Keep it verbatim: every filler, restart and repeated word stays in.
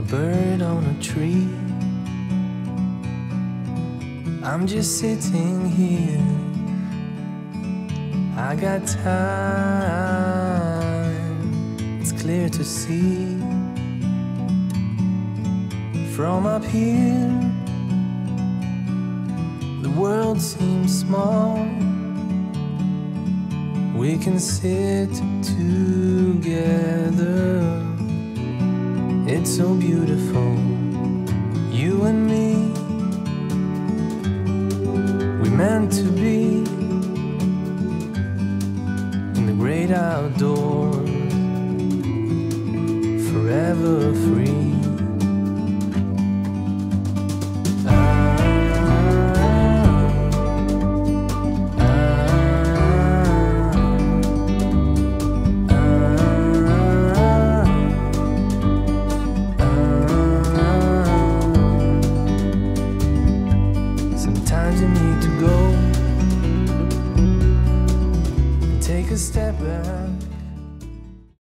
bird on a tree. I'm just sitting here. I got time, it's clear to see. From up here, the world seems small. We can sit together. It's so beautiful, you and me. We meant to be in the great outdoors, forever free. Sometimes you need to go and take a step back.